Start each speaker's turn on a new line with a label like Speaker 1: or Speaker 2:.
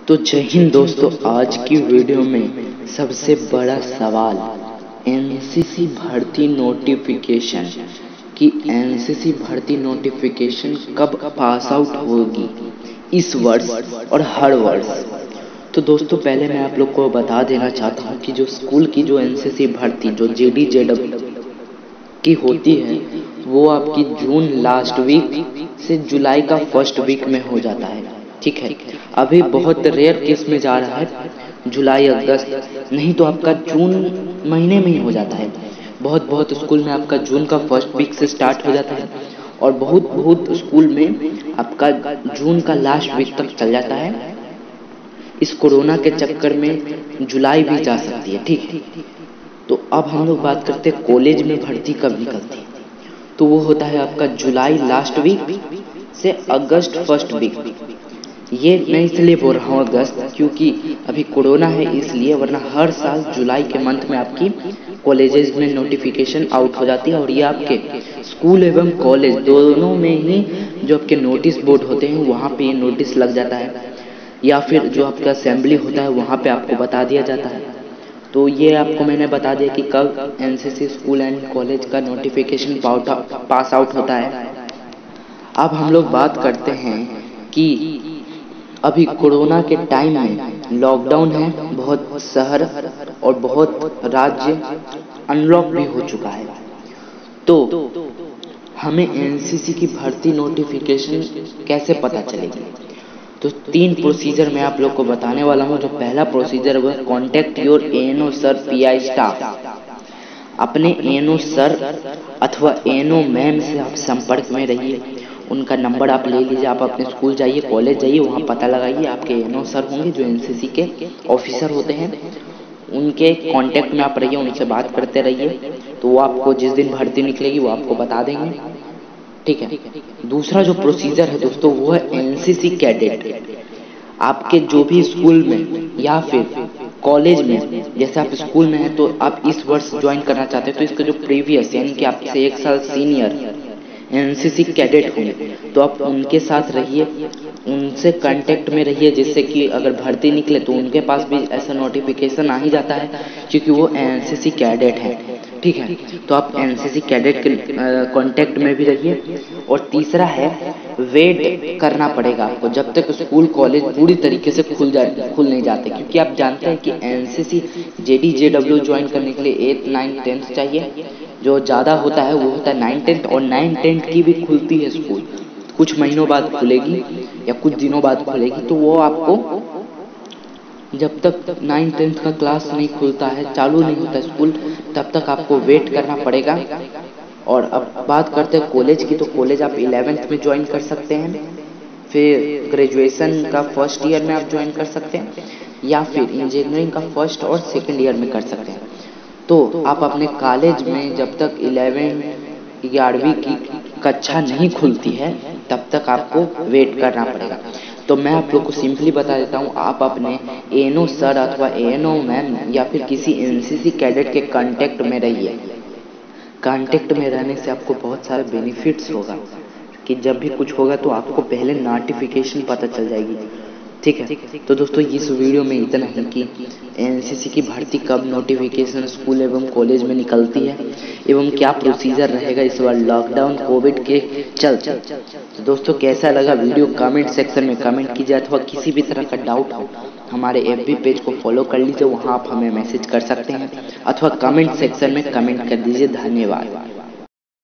Speaker 1: तो जय हिंद दोस्तों। आज की वीडियो में सबसे बड़ा सवाल एनसीसी भर्ती नोटिफिकेशन कि एनसीसी भर्ती नोटिफिकेशन कब पास आउट होगी इस वर्ष और हर वर्ष। तो दोस्तों पहले मैं आप लोग को बता देना चाहता हूँ कि जो स्कूल की जो एनसीसी भर्ती जो जेडीजेडब्ल्यू की होती है वो आपकी जून लास्ट वीक से जुलाई का फर्स्ट वीक में हो जाता है। ठीक है, अभी बहुत रेयर केस में जा रहा है जुलाई अगस्त, नहीं तो आपका जून महीने में ही हो जाता है। बहुत बहुत स्कूल में आपका जून का फर्स्ट वीक से स्टार्ट हो जाता है और बहुत बहुत स्कूल में आपका जून का लास्ट वीक तक चल जाता है। इस कोरोना के चक्कर में जुलाई भी जा सकती है। ठीक है, तो अब हम लोग बात करते हैं कॉलेज में भर्ती कब निकलती है। तो वो होता है आपका जुलाई लास्ट वीक से अगस्त फर्स्ट वीक। ये मैं इसलिए बोल रहा हूँ अगस्त क्योंकि अभी कोरोना है इसलिए, वरना हर साल जुलाई के मंथ में आपकी कॉलेजेस में नोटिफिकेशन आउट हो जाती है। और ये आपके स्कूल एवं कॉलेज दोनों में ही जो आपके नोटिस बोर्ड होते हैं वहाँ पे ये नोटिस लग जाता है, या फिर जो आपका असेंबली होता है वहाँ पे आपको बता दिया जाता है। तो ये आपको मैंने बता दिया कि कब एनसीसी स्कूल एंड कॉलेज का नोटिफिकेशन पास आउट होता है। अब हम लोग बात करते हैं कि अभी कोरोना के टाइम में लॉकडाउन है, बहुत शहर और बहुत राज्य अनलॉक भी हो चुका है। तो हमें एनसीसी की भर्ती नोटिफिकेशन कैसे पता चलेगी? तो 3 प्रोसीजर मैं आप लोग को बताने वाला हूँ। जो पहला प्रोसीजर वह contact your ANO sir PI staff. अपने एएनओ सर अथवा एएनओ मैम से आप संपर्क में रहिए। उनका नंबर आप ले लीजिए, आप अपने स्कूल जाइए, कॉलेज जाइए, वहाँ पता लगाइए। आपके एएनओ सर होंगे जो एनसीसी के ऑफिसर होते हैं, उनके कांटेक्ट में आप रहिए, उनसे बात करते रहिए। तो वो आपको जिस दिन भर्ती निकलेगी वो आपको बता देंगे। ठीक है, दूसरा जो प्रोसीजर है दोस्तों वो है एनसीसी कैडेट। आपके जो भी स्कूल में या फिर कॉलेज में, जैसे आप स्कूल में हैं तो आप इस वर्ष ज्वाइन करना चाहते हैं तो इसका जो प्रीवियस यानी कि आपसे 1 साल सीनियर एनसीसी कैडेट होंगे तो आप उनके साथ रहिए, उनसे कांटेक्ट में रहिए, जिससे कि अगर भर्ती निकले तो उनके पास भी ऐसा नोटिफिकेशन आ ही जाता है क्योंकि वो एनसीसी कैडेट है। ठीक है, तो आप एनसीसी कैडेट के कांटेक्ट में भी रहिए। और तीसरा है वेट करना पड़ेगा आपको जब तक स्कूल कॉलेज पूरी तरीके से खुल नहीं जाते, क्योंकि आप जानते हैं कि एनसीसी जेडीजेडब्ल्यू ज्वाइन करने के लिए 8, 9, 10 चाहिए। जो ज़्यादा होता है वो होता है 9, 10 और 9, 10 की भी खुलती है स्कूल, कुछ महीनों बाद खुलेगी या कुछ दिनों बाद खुलेगी। तो वो आपको जब तक 9, 10 का क्लास नहीं खुलता है, चालू नहीं होता स्कूल, तब तक आपको वेट करना पड़ेगा। और अब बात करते हैं कॉलेज की, तो कॉलेज आप 11th में ज्वाइन कर सकते हैं, फिर ग्रेजुएशन का फर्स्ट ईयर में आप ज्वाइन कर सकते हैं, या फिर इंजीनियरिंग का फर्स्ट और सेकेंड ईयर में कर सकते हैं। तो आप अपने कॉलेज में जब तक 11वीं की कक्षा नहीं खुलती है तब तक आपको वेट करना पड़ेगा। तो मैं आप लोग को सिंपली बता देता हूँ, आप अपने एएनओ सर अथवा एएनओ मैम या फिर किसी एनसीसी कैडेट के कांटेक्ट में रहिए। कांटेक्ट में रहने से आपको बहुत सारे बेनिफिट्स होगा कि जब भी कुछ होगा तो आपको पहले नोटिफिकेशन पता चल जाएगी। ठीक है, तो दोस्तों इस वीडियो में इतना ही कि एनसीसी की भर्ती कब नोटिफिकेशन स्कूल एवं कॉलेज में निकलती है एवं क्या प्रोसीजर रहेगा इस बार लॉकडाउन कोविड के चलते। तो दोस्तों कैसा लगा वीडियो कमेंट सेक्शन में कमेंट कीजिए, अथवा किसी भी तरह का डाउट हो हमारे एफबी पेज को फॉलो कर लीजिए, वहाँ आप हमें मैसेज कर सकते हैं अथवा कमेंट सेक्शन में कमेंट कर दीजिए। धन्यवाद।